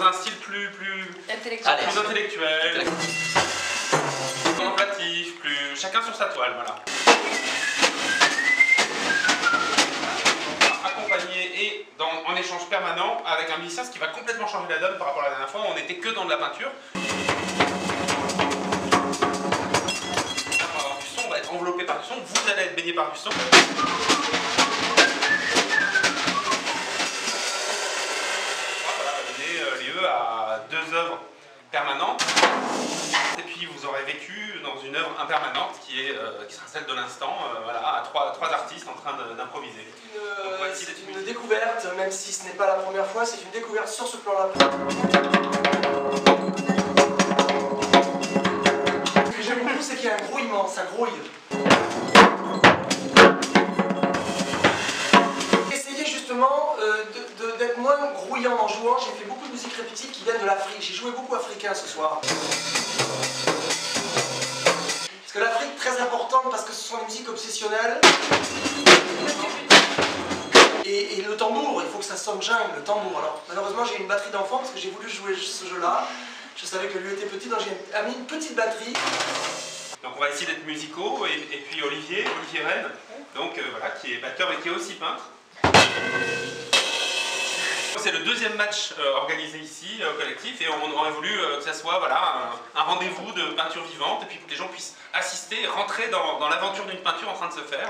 dans un style plus intellectuel, contemplatif, plus chacun sur sa toile, voilà. Accompagné et en échange permanent avec un musicien, ce qui va complètement changer la donne par rapport à la dernière fois. On n'était que dans de la peinture. On va être enveloppé par du son, vous allez être baigné par du son. Ça va donner lieu à 2 œuvres permanentes. Et puis vous aurez vécu dans une œuvre impermanente qui sera celle de l'instant, voilà, à trois artistes en train d'improviser. C'est une découverte, même si ce n'est pas la première fois, c'est une découverte sur ce plan-là. Ce que j'aime beaucoup, c'est qu'il y a un grouillement, ça grouille. Essayez justement d'être moins grouillant en jouant. J'ai fait beaucoup de musique répétitive qui viennent de l'Afrique. J'ai joué beaucoup africain ce soir. Parce que l'Afrique, très importante parce que ce sont des musiques obsessionnelles. Et le tambour, il faut que ça sonne jungle, le tambour. Alors, malheureusement, j'ai une batterie d'enfant parce que j'ai voulu jouer ce jeu-là. Je savais que lui était petit, donc j'ai mis une petite batterie. Donc on va essayer d'être musicaux, et puis Olivier Rennes, donc voilà, qui est batteur et qui est aussi peintre. C'est le 2e match organisé ici, collectif, et on aurait voulu que ça soit voilà, un rendez-vous de peinture vivante, et puis que les gens puissent assister et rentrer dans l'aventure d'une peinture en train de se faire.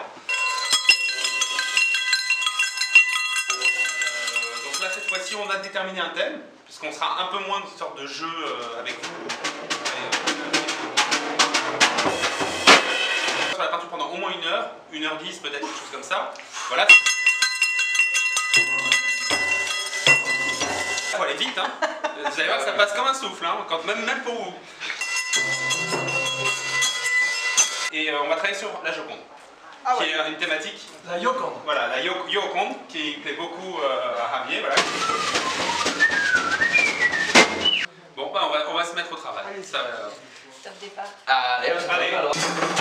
Donc là, cette fois-ci, on a déterminé un thème, puisqu'on sera un peu moins de sorte de jeu avec vous. Sur la peinture pendant au moins 1 heure, 1h10 peut-être, quelque chose comme ça. Voilà. Il faut aller vite, hein. Vous allez voir que ça passe comme un souffle, hein, même pour vous. Et on va travailler sur la Joconde, qui est une thématique. La Joconde. Voilà, la Joconde, qui plaît beaucoup à Javier. Voilà. Bon, bah, on va se mettre au travail. Allez, ça, Top départ. Allez. Alors.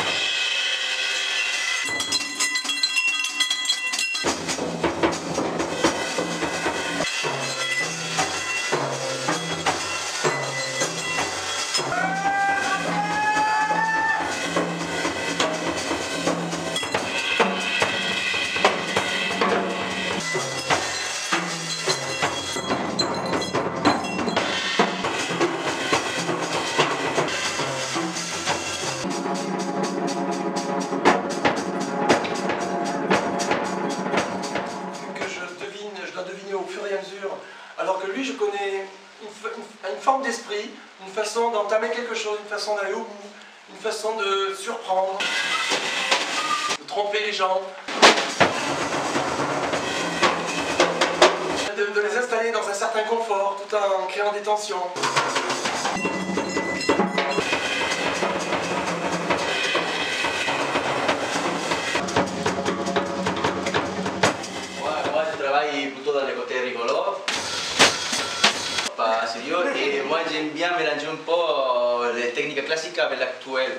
Alors que lui, je connais une forme d'esprit, une façon d'entamer quelque chose, une façon d'aller au bout, une façon de surprendre, de tromper les gens, de les installer dans un certain confort tout en créant des tensions. Moi, je travaille plutôt dans le côté rigolo. Pas sérieux, et moi j'aime bien mélanger un peu les techniques classiques avec l'actuel.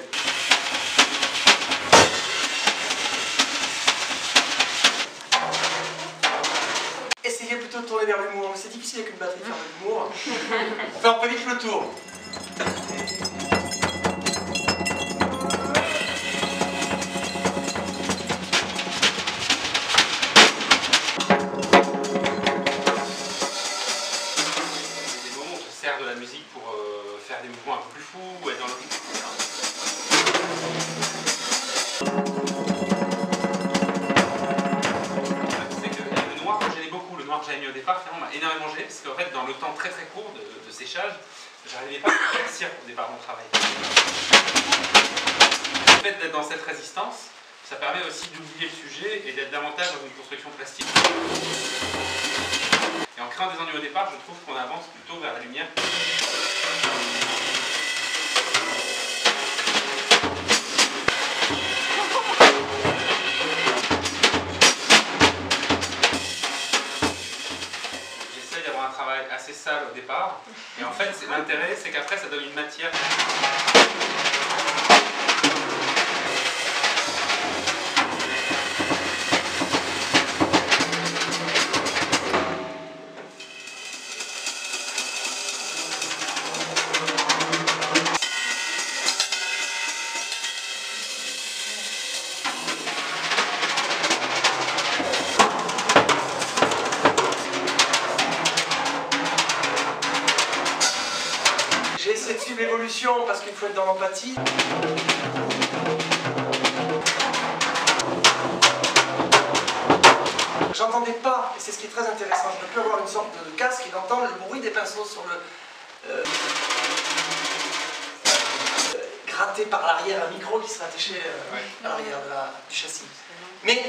Essayez plutôt de tourner vers l'humour, mais c'est difficile avec une batterie de faire de l'humour. On fait un peu vite le tour. De la musique pour faire des mouvements un peu plus fous, ou être dans le rythme. C'est que le noir que j'aimais beaucoup, le noir que j'avais mis au départ, finalement m'a énormément gêné parce qu'en fait dans le temps très court de séchage, j'arrivais pas à éclaircir au départ mon travail. Le fait d'être dans cette résistance, ça permet aussi d'oublier le sujet et d'être davantage dans une construction plastique. Et en créant des ennuis au départ, je trouve qu'on avance plutôt vers la lumière. J'essaie d'avoir un travail assez sale au départ, et en fait l'intérêt c'est qu'après ça donne une matière. attention parce qu'il faut être dans l'empathie. J'entendais pas, et c'est ce qui est très intéressant, je peux avoir une sorte de casque et d'entendre le bruit des pinceaux sur le... gratté par l'arrière, un micro qui serait attaché à l'arrière du châssis. Mais...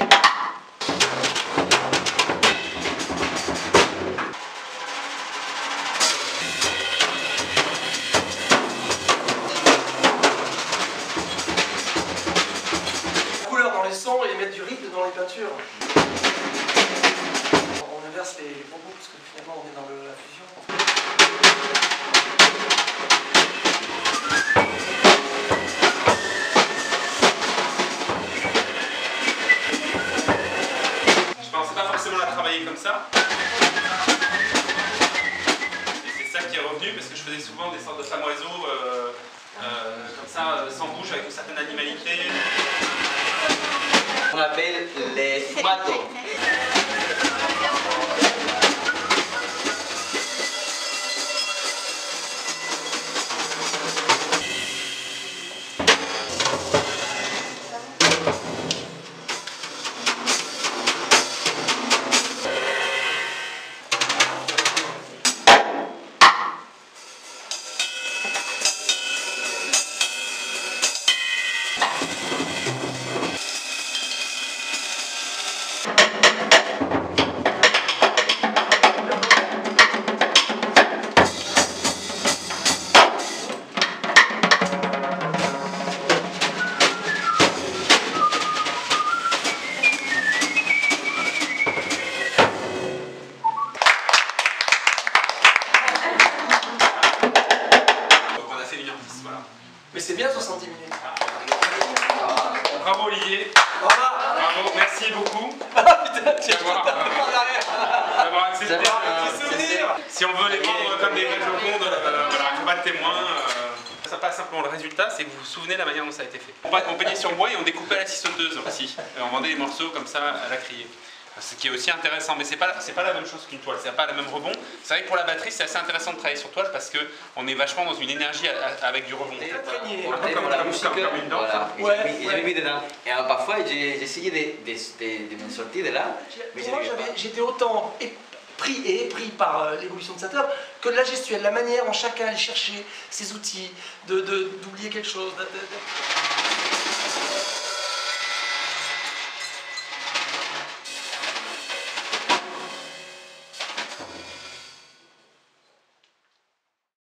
couleur dans les sons et mettre du rythme dans les peintures. On inverse les propos parce que finalement on est dans la fusion. Je pensais pas forcément la travailler comme ça. Et c'est ça qui est revenu parce que je faisais souvent des sortes de femmes oiseaux comme ça, sans bouche, avec une certaine animalité. On appelle les fumatos. Mais c'est bien 70 minutes. Bravo Olivier. Bravo, merci beaucoup d'avoir accepté. Si on veut les vendre comme des vrais Joconde, voilà, faut pas de témoins. Ça pas simplement le résultat, c'est que vous vous souvenez de la manière dont ça a été fait. On peignait sur bois et on découpait à la scie sauteuse aussi. On vendait les morceaux comme ça à la criée. Ce qui est aussi intéressant, mais c'est pas la même chose qu'une toile, c'est pas le même rebond. C'est vrai que pour la batterie, c'est assez intéressant de travailler sur toile parce qu'on est vachement dans une énergie avec du rebond. Et imprégné. Un peu comme la musique, comme une danse. Voilà, j'ai mis dedans. Et parfois, j'ai essayé de me sortir de là, mais je Moi, n'arrivais pas. j'étais autant épris par l'évolution de cette œuvre que de la gestuelle, la manière dont chacun allait chercher ses outils, d'oublier quelque chose.